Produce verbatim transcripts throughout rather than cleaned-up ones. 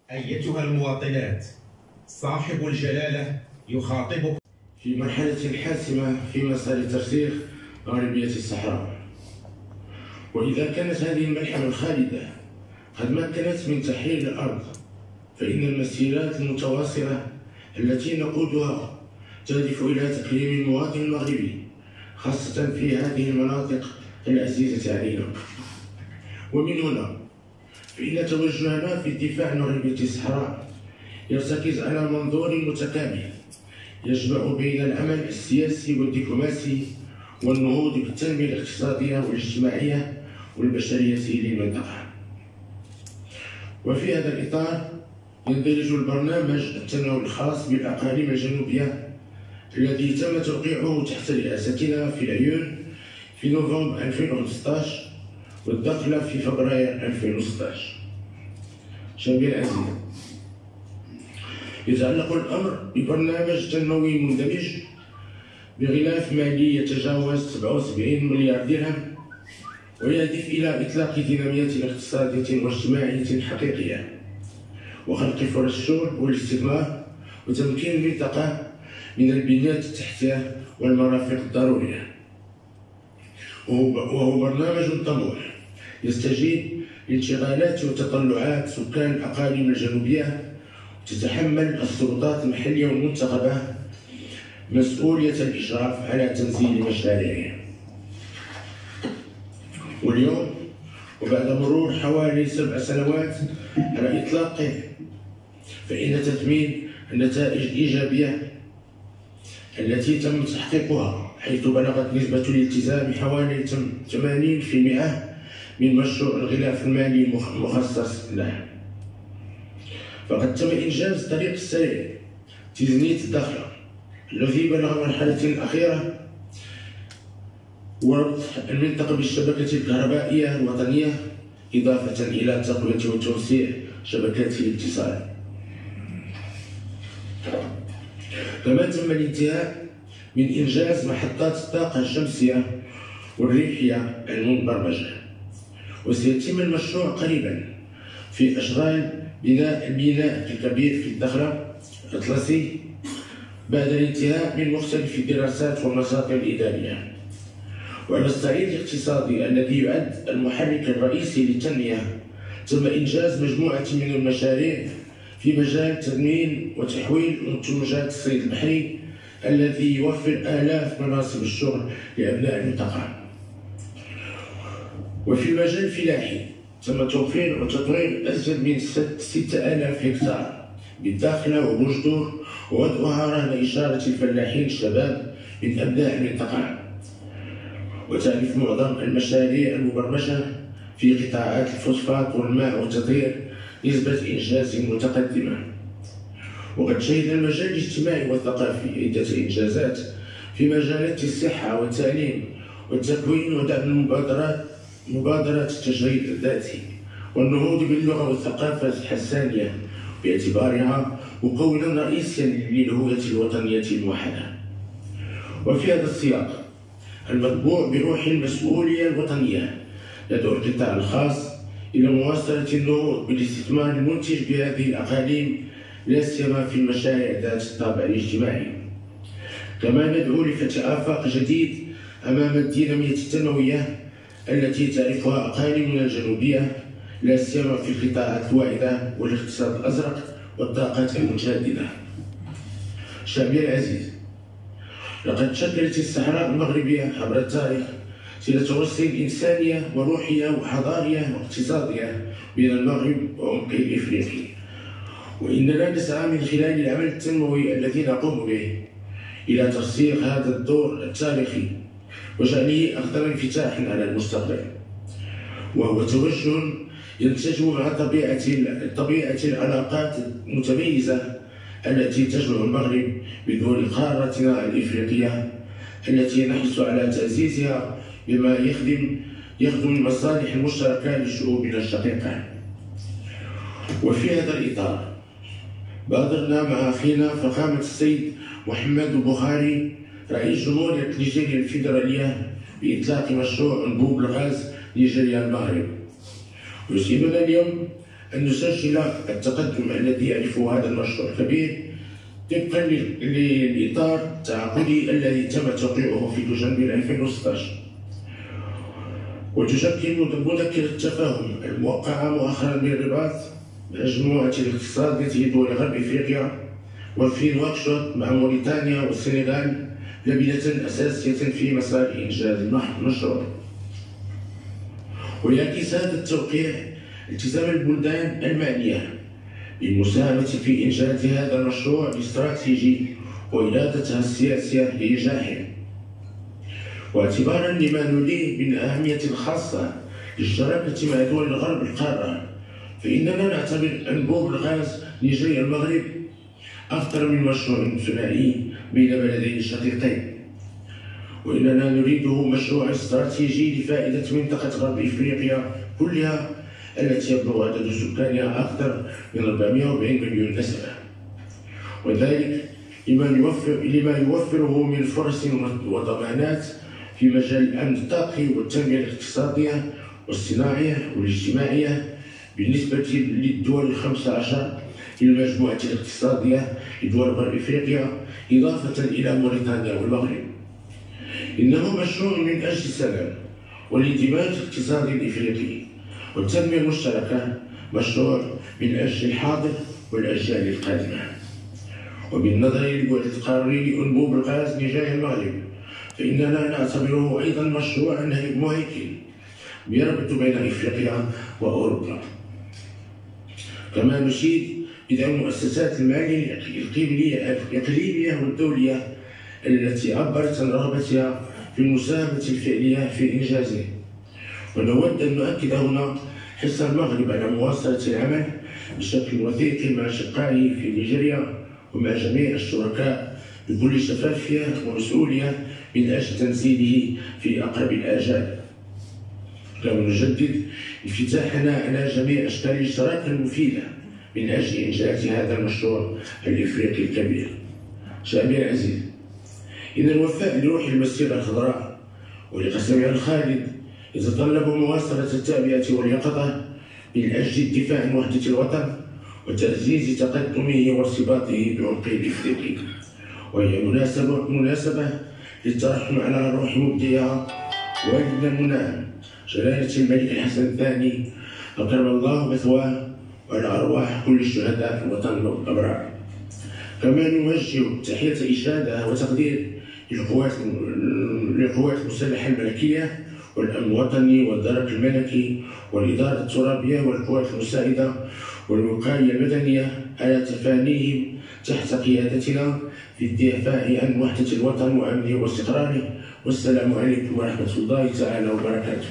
أيتها المواطنات، صاحب الجلالة يخاطبكم في مرحلة حاسمة في مسار ترسيخ غربية الصحراء. وإذا كانت هذه الملحمة الخالدة قد مكنت من تحرير الأرض، فإن المسيرات المتواصلة التي نقودها تهدف إلى تكريم المواطن المغربي، خاصة في هذه المناطق العزيزة علينا. ومن هنا فإن توجهنا في الدفاع عن غربية الصحراء يرتكز على منظور متكامل يجمع بين العمل السياسي والدبلوماسي والنهوض بالتنمية الاقتصادية والاجتماعية والبشرية للمنطقة. وفي هذا الإطار يندرج البرنامج التنموي الخاص بالأقاليم الجنوبية الذي تم توقيعه تحت رئاستنا في العيون في نوفمبر ألفين وخمسة عشر والدخلة في فبراير ألفين وستة عشر. شباب العزيز، يتعلق الأمر ببرنامج تنموي مندمج بغلاف مالي يتجاوز سبعة وسبعين مليار درهم، ويهدف إلى إطلاق دينامية اقتصادية واجتماعية حقيقية وخلق فرص شغل والاستثمار وتمكين المنطقة من البنيات التحتية والمرافق الضرورية. وهو برنامج طموح يستجيب لانشغالات وتطلعات سكان الأقاليم الجنوبية، تتحمل السلطات المحلية والمنتخبة مسؤولية الإشراف على تنزيل مشاريعه. واليوم وبعد مرور حوالي سبع سنوات على إطلاقه، فإن تثمين النتائج الإيجابية التي تم تحقيقها، حيث بلغت نسبة الالتزام حوالي ثمانين بالمئة من مشروع الغلاف المالي المخصص له. فقد تم إنجاز الطريق السريع تزنية الدخلة الذي بلغ مرحلة أخيرة، وربط المنطقة بالشبكة الكهربائية الوطنية، إضافة إلى تقوية وتوسيع شبكات الاتصال. كما تم الانتهاء من إنجاز محطات الطاقة الشمسية والريحية المبرمجة، وسيتم المشروع قريبا في أشغال بناء الميناء الكبير في الدخلة الأطلسي بعد الانتهاء من مختلف الدراسات والمساطر الإدارية. وعلى الصعيد الاقتصادي الذي يعد المحرك الرئيسي للتنمية، تم إنجاز مجموعة من المشاريع في مجال تدوين وتحويل منتجات الصيد البحري الذي يوفر آلاف مناصب الشغل لأبناء المنطقة. وفي المجال الفلاحي تم توفير وتطوير أزيد من ستة آلاف هكتار بالداخلة وبوجدور، ووضعها رهن إشارة الفلاحين الشباب من أبناء المنطقة. وتعرف معظم المشاريع المبرمجة في قطاعات الفوسفات والماء والتطهير نسبة إنجاز متقدمة. وقد شهد المجال الاجتماعي والثقافي عدة إنجازات في مجالات الصحة والتعليم والتكوين ودعم المبادرات مبادرات التشغيل الذاتي والنهوض باللغة والثقافة الحسانية باعتبارها مكونا رئيسيا للهوية الوطنية الموحدة. وفي هذا السياق المتبوع بروح المسؤولية الوطنية يدعو القطاع الخاص إلى مواصلة النهوض بالاستثمار المنتج بهذه الأقاليم، لا سيما في المشاريع ذات الطابع الاجتماعي. كما ندعو لفتح آفاق جديد أمام الدينامية التنموية التي تعرفها أقاليمنا الجنوبية، لا سيما في القطاعات الواعدة والاقتصاد الأزرق والطاقات المتجددة. شعبي العزيز، لقد شكلت الصحراء المغربية عبر التاريخ صلة وصل إنسانية وروحية وحضارية واقتصادية بين المغرب وعمقه الإفريقي، وإننا نسعى من خلال العمل التنموي الذي نقوم به إلى ترسيخ هذا الدور التاريخي وجعله أفضل انفتاح على المستقبل. وهو توجه ينتج مع طبيعة طبيعة العلاقات المتميزة التي تجمع المغرب بدول قارتنا الإفريقية التي نحرص على تعزيزها بما يخدم يخدم المصالح المشتركة لشعوبنا الشقيقة. وفي هذا الإطار بادرنا مع أخينا فخامة السيد محمد البخاري رئيس جمهورية نيجيريا الفيدرالية بإطلاق مشروع أنبوب الغاز نيجيريا المغرب. يصيبنا اليوم أن نسجل التقدم الذي يعرفه هذا المشروع الكبير طبقا للإطار التعاقدي الذي تم توقيعه في دجنبر ألفين وستة عشر، وتشكل مذكرة التفاهم الموقعة مؤخرا بالرباط مجموعة الاقتصاد لدول غرب افريقيا وفي نواكشوط مع موريتانيا والسنغال لبنة أساسية في مسار إنجاز المشروع. ويعكس هذا التوقيع التزام البلدان المعنية بالمساهمة في إنجاز هذا المشروع الاستراتيجي وإرادتها السياسية لإنجاحه. واعتبارا لما نوليه من أهمية خاصة للشراكة مع دول الغرب القارة، فإننا نعتبر أنبوب الغاز نيجيريا المغرب أكثر من مشروع ثنائي بين بلدين شقيقين، وإننا نريده مشروعا استراتيجي لفائدة منطقة غرب إفريقيا كلها التي يبلغ عدد سكانها أكثر من أربعمائة وأربعين مليون نسمة، وذلك لما يوفر لما يوفره من فرص وضمانات في مجال الأمن الطاقي والتنمية الاقتصادية والصناعية والاجتماعية بالنسبة للدول الخمسة عشر للمجموعة الاقتصادية لدول غرب إفريقيا إضافة إلى موريتانيا والمغرب. إنه مشروع من أجل السلام والاندماج الاقتصادي الإفريقي والتنمية المشتركة، مشروع من أجل الحاضر والأجيال القادمة. وبالنظر للبعد القاري لأنبوب الغاز نيجيريا المغرب، فإننا نعتبره أيضا مشروعا مهيكل يربط بين إفريقيا وأوروبا. كما نشيد بدعم المؤسسات المالية الإقليمية والدولية التي عبرت عن رغبتها في المساهمة الفعلية في إنجازه. ونود أن نؤكد هنا حرص المغرب على مواصلة العمل بشكل وثيق مع أشقائه في نيجيريا ومع جميع الشركاء بكل شفافية ومسؤولية من أجل تنزيله في أقرب الآجال. كما نجدد انفتاحنا على جميع أشكال الشراكة المفيدة من أجل إنجاز هذا المشروع الإفريقي الكبير. شعبي العزيز، إن الوفاء لروح المسيرة الخضراء ولقسمها الخالد يتطلب مواصلة التعبئة واليقظة من أجل الدفاع عن وحدة الوطن وتعزيز تقدمه وارتباطه بعمقه الإفريقي، وهي مناسبة مناسبة للترحم على روح مبديها والدنا المنعم جلالة الملك الحسن الثاني أكرم الله مثواه وعلى أرواح كل الشهداء الوطن والأبرار. كما نوجه تحية إشادة وتقدير للقوات للقوات المسلحة الملكية والأمن الوطني والدرك الملكي والإدارة الترابية والقوات المساعدة والوقاية المدنية على تفانيهم تحت قيادتنا في الدفاع عن وحدة الوطن وأمنه واستقراره. والسلام عليكم ورحمة الله تعالى وبركاته.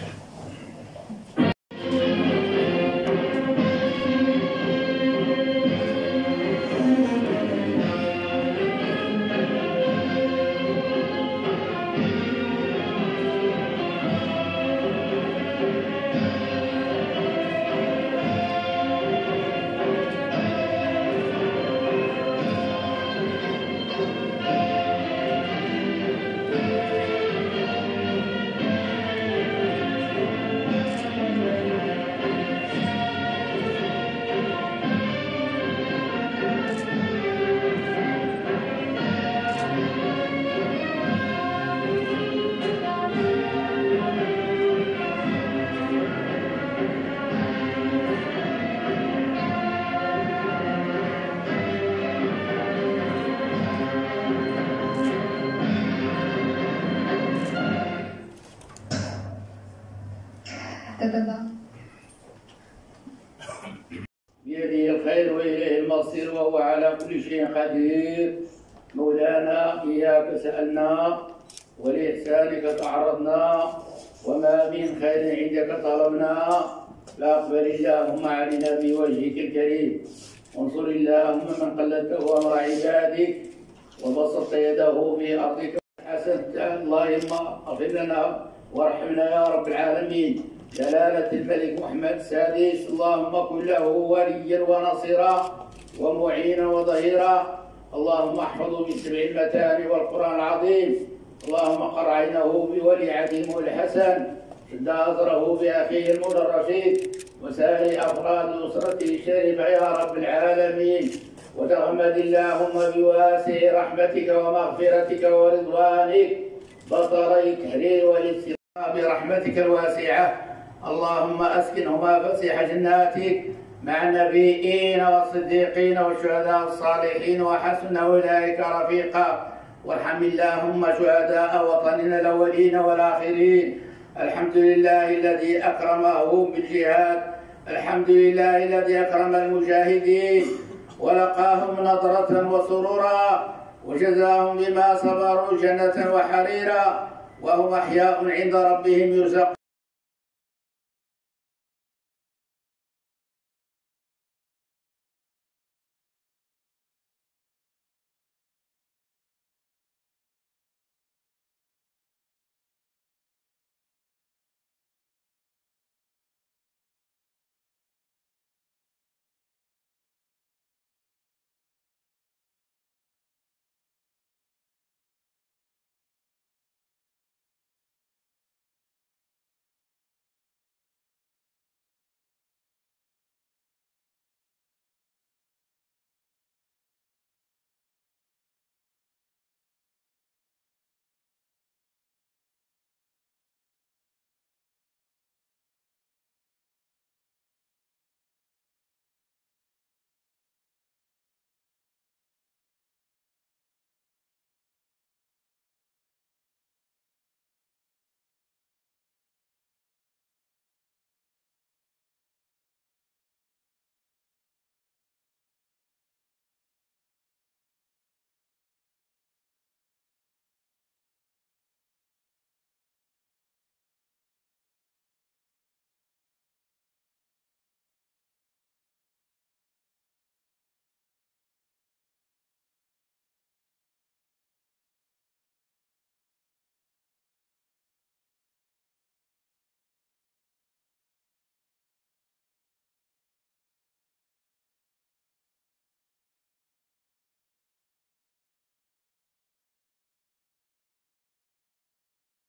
بيده الخير وإليه المصير وهو على كل شيء قدير. مولانا إياك سألنا ولإحسانك تعرضنا وما من خير عندك طلبنا، فاقبل اللهم علينا بوجهك الكريم، وانصر اللهم من قلدته أمر عبادك وبسطت يده في أرضك حسنت. اللهم اغفر لنا وارحمنا يا رب العالمين. جلالة الملك محمد السادس اللهم كن له وليا ونصيرا ومعينا وظهيرا. اللهم احفظه بسبع المتان والقرآن العظيم. اللهم قر عينه بولي عديم الحسن شد أزره بأخيه المولى الرشيد وسائر أفراد أسرته الشريفة يا رب العالمين، وتغمد اللهم بواسع رحمتك ومغفرتك ورضوانك بصر التحرير والاستقامة برحمتك الواسعة. اللهم أسكنهما فسيح جناتك مع النبيين والصديقين والشهداء الصالحين وحسن أولئك رفيقا. وارحم اللهم شهداء وطننا الأولين والآخرين. الحمد لله الذي أكرمهم بالجهاد، الحمد لله الذي أكرم المجاهدين ولقاهم نضرة وسرورا وجزاهم بما صبروا جنة وحريرا وهم أحياء عند ربهم يرزقون.